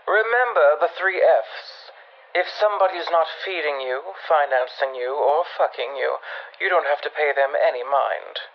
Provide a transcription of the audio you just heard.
Remember the 3 F's. If somebody's not feeding you, financing you, or fucking you, you don't have to pay them any mind.